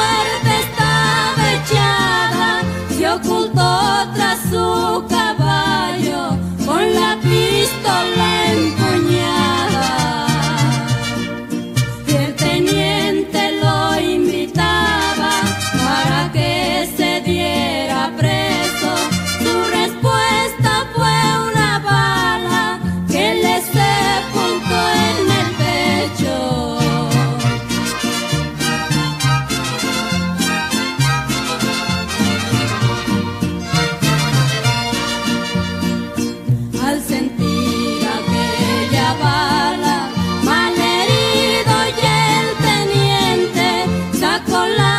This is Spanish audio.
muerte estaba echada, se ocultó tras su caballo con la pistola empuñada. Y el teniente lo invitaba para que se diera preso. Su respuesta fue una bala que le sepultó en el pecho. Al sentir aquella bala, malherido y el teniente sacó la